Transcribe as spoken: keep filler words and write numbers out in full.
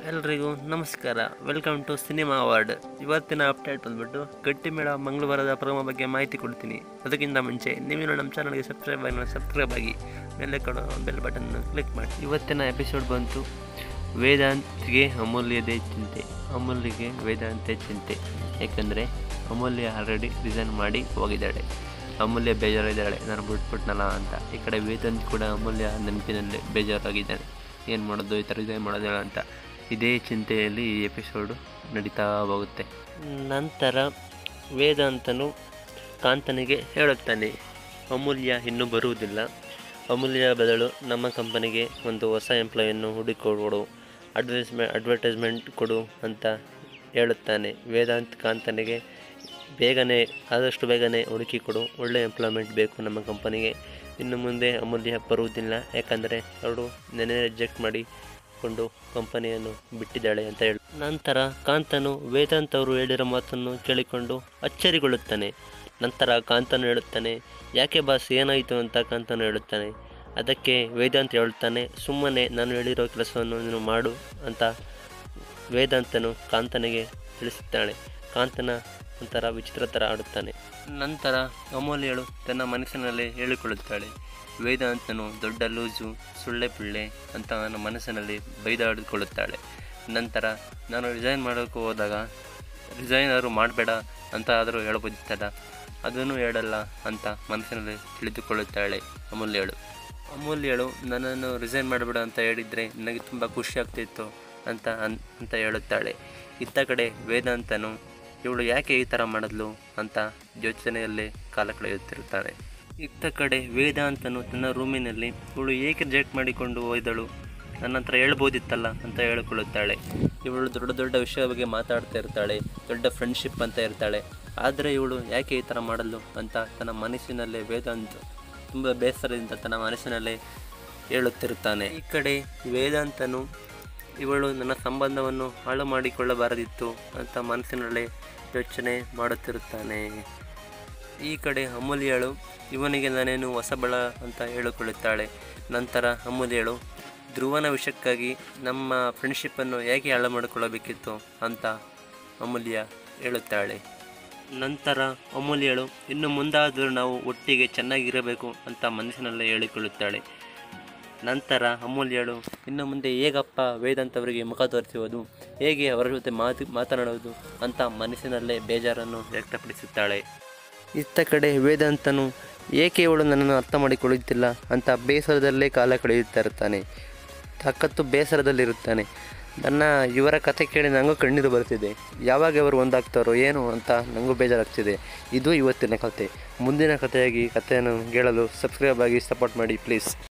ಎಲ್ರಿಗೂ ನಮಸ್ಕಾರ. Welcome to cinema award. ಇವತ್ತಿನ ಅಪ್ಡೇಟ್ ಬಂದ್ಬಿಟ್ಟು ಗಟ್ಟಿಮೇಳ ಮಂಗಳವಾರದ ಪ್ರೋಮೋ ಬಗ್ಗೆ ಮಾಹಿತಿ ಕೊಡ್ತೀನಿ. ಅದಕ್ಕಿಂತ ಮುಂಚೆ ನೀವು ನಮ್ಮ ಚಾನಲ್ಗೆ ಸಬ್ಸ್ಕ್ರೈಬ್ ಆಗಿ ಸಬ್ಸ್ಕ್ರೈಬ್ ಆಗಿ ಮೇಲೆ ಕೊಡೋ ಬೆಲ್ ಬಟನ್ ಕ್ಲಿಕ್ ಮಾಡಿ. ಇವತ್ತಿನ ಎಪಿಸೋಡ್ ಬಂತು ವೇದಾಂತ್ಗೆ ಅಮೂಲ್ಯದೇ ಚಿಂತೆ, ಅಮೂಲ್ಯಗೆ ವೇದಾಂತೆ ಚಿಂತೆ. ಯಾಕಂದರೆ ಅಮೂಲ್ಯ ಆಲ್ರೆಡಿ ರಿಸೈನ್ ಮಾಡಿ ಹೋಗಿದ್ದಾಳೆ. ಅಮೂಲ್ಯ ಬೇಜಾರಿದ್ದಾಳೆ, ನಾನು ಬಿಟ್ಬಿಟ್ನಲ್ಲ ಅಂತ. ಈ ಕಡೆ ವೇದಾಂತ್ ಕೂಡ ಅಮೂಲ್ಯ ನೆನಪಿನಲ್ಲಿ ಬೇಜಾರಾಗಿದ್ದಾನೆ. ಏನು ಮಾಡೋದು, ಈ ಥರ ರಿಸೈನ್ ಮಾಡೋದಿಲ್ಲ ಅಂತ ಇದೇ ಚಿಂತೆಯಲ್ಲಿ ಈ ಎಪಿಸೋಡು ನಡೀತಾ ಹೋಗುತ್ತೆ. ನಂತರ ವೇದಾಂತನು ಕಾಂತನಿಗೆ ಹೇಳುತ್ತಾನೆ, ಅಮೂಲ್ಯ ಇನ್ನೂ ಬರುವುದಿಲ್ಲ, ಅಮೂಲ್ಯ ಬದಲು ನಮ್ಮ ಕಂಪನಿಗೆ ಒಂದು ಹೊಸ ಎಂಪ್ಲಾಯನ್ನು ಹುಡುಕಿಕೊಡು, ಅಡ್ವರ್ಟೈಸ್ಮೆ ಅಡ್ವರ್ಟೈಸ್ಮೆಂಟ್ ಕೊಡು ಅಂತ ಹೇಳುತ್ತಾನೆ. ವೇದಾಂತ್ ಕಾಂತನಿಗೆ ಬೇಗನೆ ಆದಷ್ಟು ಬೇಗನೆ ಹುಡುಕಿ ಕೊಡು, ಒಳ್ಳೆ ಎಂಪ್ಲಾಯ್ಮೆಂಟ್ ಬೇಕು ನಮ್ಮ ಕಂಪನಿಗೆ. ಇನ್ನು ಮುಂದೆ ಅಮೂಲ್ಯ ಬರುವುದಿಲ್ಲ, ಯಾಕಂದರೆ ಅವಳು ನೆನೆ ರಿಜೆಕ್ಟ್ ಮಾಡಿಕೊಂಡು ಕಂಪನಿಯನ್ನು ಬಿಟ್ಟಿದ್ದಾಳೆ ಅಂತ ಹೇಳಿ. ನಂತರ ಕಾಂತನು ವೇದಾಂತ್ ಅವರು ಹೇಳಿರೋ ಮಾತನ್ನು ಕೇಳಿಕೊಂಡು ಅಚ್ಚರಿಗೊಳ್ಳುತ್ತಾನೆ. ನಂತರ ಕಾಂತನು ಹೇಳುತ್ತಾನೆ, ಯಾಕೆ ಬಾಸ್ ಏನಾಯಿತು ಅಂತ ಕಾಂತನು ಹೇಳುತ್ತಾನೆ. ಅದಕ್ಕೆ ವೇದಾಂತ್ ಹೇಳುತ್ತಾನೆ, ಸುಮ್ಮನೆ ನಾನು ಹೇಳಿರೋ ಕೆಲಸವನ್ನು ನೀನು ಮಾಡು ಅಂತ ವೇದಾಂತನು ಕಾಂತನಿಗೆ ತಿಳಿಸುತ್ತಾಳೆ. ಕಾಂತನ ಒಂಥರ ವಿಚಿತ್ರ ಥರ ಆಡುತ್ತಾನೆ. ನಂತರ ಅಮೂಲ್ಯಳು ತನ್ನ ಮನಸ್ಸಿನಲ್ಲಿ ಹೇಳಿಕೊಳ್ಳುತ್ತಾಳೆ, ವೇದಾಂತನು ದೊಡ್ಡ ಲೂಸು, ಸುಳ್ಳೆ ಪಿಳ್ಳೆ ಅಂತ ನನ್ನ ಮನಸ್ಸಿನಲ್ಲಿ ಬೈದಾಡಿಕೊಳ್ಳುತ್ತಾಳೆ. ನಂತರ ನಾನು ರಿಸೈನ್ ಮಾಡೋಕ್ಕೆ ಹೋದಾಗ ರಿಸೈನರು ಮಾಡಬೇಡ ಅಂತ ಆದರೂ ಹೇಳ್ಬೋದಿತ್ತಲ್ಲ, ಅದನ್ನು ಹೇಳಲ್ಲ ಅಂತ ಮನಸ್ಸಿನಲ್ಲಿ ತಿಳಿದುಕೊಳ್ಳುತ್ತಾಳೆ ಅಮೂಲ್ಯಳು. ಅಮೂಲ್ಯಳು ನನ್ನನ್ನು ರಿಸೈನ್ ಮಾಡಬೇಡ ಅಂತ ಹೇಳಿದರೆ ನನಗೆ ತುಂಬ ಖುಷಿ ಆಗ್ತಿತ್ತು ಅಂತ ಅಂತ ಹೇಳುತ್ತಾಳೆ. ಇತ್ತ ಕಡೆ ವೇದಾಂತನು ಇವಳು ಯಾಕೆ ಈ ಥರ ಮಾಡಿದ್ಲು ಅಂತ ಯೋಚನೆಯಲ್ಲೇ ಕಾಲ ಕಳೆಯುತ್ತಿರುತ್ತಾನೆ. ಇತ್ತ ಕಡೆ ವೇದಾಂತನು ತನ್ನ ರೂಮಿನಲ್ಲಿ ಇವಳು ಏಕೆ ರಿಜೆಕ್ಟ್ ಮಾಡಿಕೊಂಡು ಹೋದಳು, ನನ್ನ ಹತ್ರ ಹೇಳ್ಬೋದಿತ್ತಲ್ಲ ಅಂತ ಹೇಳಿಕೊಳ್ಳುತ್ತಾಳೆ. ಇವಳು ದೊಡ್ಡ ದೊಡ್ಡ ವಿಷಯ ಬಗ್ಗೆ ಮಾತಾಡ್ತಾ ಇರ್ತಾಳೆ, ದೊಡ್ಡ ಫ್ರೆಂಡ್ಶಿಪ್ ಅಂತ ಇರ್ತಾಳೆ. ಆದರೆ ಇವಳು ಯಾಕೆ ಈ ಥರ ಮಾಡಲು ಅಂತ ತನ್ನ ಮನಸ್ಸಿನಲ್ಲೇ ವೇದಾಂತ ತುಂಬ ಬೇಸರದಿಂದ ತನ್ನ ಮನಸ್ಸಿನಲ್ಲೇ ಹೇಳುತ್ತಿರುತ್ತಾನೆ. ಈ ಕಡೆ ವೇದಾಂತನು ಇವಳು ನನ್ನ ಸಂಬಂಧವನ್ನು ಹಾಳು ಮಾಡಿಕೊಳ್ಳಬಾರದಿತ್ತು ಅಂತ ಮನಸ್ಸಿನಲ್ಲೇ ಯೋಚನೆ ಮಾಡುತ್ತಿರುತ್ತಾನೆ. ಈ ಕಡೆ ಅಮೂಲ್ಯಳು ಇವನಿಗೆ ನಾನೇನು ಹೊಸಬಳ ಅಂತ ಹೇಳಿಕೊಳ್ಳುತ್ತಾಳೆ. ನಂತರ ಅಮೂಲ್ಯಳು ಧ್ರುವನ ವಿಷಯಕ್ಕಾಗಿ ನಮ್ಮ ಫ್ರೆಂಡ್ಶಿಪ್ಪನ್ನು ಹೇಗೆ ಹಾಳು ಮಾಡಿಕೊಳ್ಳಬೇಕಿತ್ತು ಅಂತ ಅಮೂಲ್ಯ ಹೇಳುತ್ತಾಳೆ. ನಂತರ ಅಮೂಲ್ಯಳು ಇನ್ನು ಮುಂದಾದರೂ ನಾವು ಒಟ್ಟಿಗೆ ಚೆನ್ನಾಗಿರಬೇಕು ಅಂತ ಮನಸ್ಸಿನಲ್ಲೇ ಹೇಳಿಕೊಳ್ಳುತ್ತಾಳೆ. ನಂತರ ಅಮೂಲ್ಯಳು ಇನ್ನು ಮುಂದೆ ಹೇಗಪ್ಪ ವೇದಾಂತ್ ಅವರಿಗೆ ಮುಖ ತೋರಿಸುವುದು, ಹೇಗೆ ಅವರ ಜೊತೆ ಮಾತು ಮಾತನಾಡುವುದು ಅಂತ ಮನಸ್ಸಿನಲ್ಲೇ ಬೇಜಾರನ್ನು ವ್ಯಕ್ತಪಡಿಸುತ್ತಾಳೆ. ಇತ್ತ ಕಡೆ ವೇದಾಂತನು ಏಕೆ ಇವಳು ನನ್ನನ್ನು ಅರ್ಥ ಮಾಡಿಕೊಳ್ಳುತ್ತಿಲ್ಲ ಅಂತ ಬೇಸರದಲ್ಲೇ ಕಾಲ ಕಳೆಯುತ್ತಾ ಇರ್ತಾನೆ. ಸಖತ್ತು ಬೇಸರದಲ್ಲಿರುತ್ತಾನೆ. ನನ್ನ ಇವರ ಕತೆ ಕೇಳಿ ನನಗೂ ಕಣ್ಣೀರು ಬರ್ತಿದೆ. ಯಾವಾಗ ಇವರು ಒಂದಾಗ್ತಾರೋ ಏನು ಅಂತ ನನಗೂ ಬೇಜಾರಾಗ್ತಿದೆ. ಇದು ಇವತ್ತಿನ ಕತೆ. ಮುಂದಿನ ಕಥೆಯಾಗಿ ಕಥೆಯನ್ನು ಕೇಳಲು ಸಬ್ಸ್ಕ್ರೈಬ್ ಆಗಿ ಸಪೋರ್ಟ್ ಮಾಡಿ ಪ್ಲೀಸ್.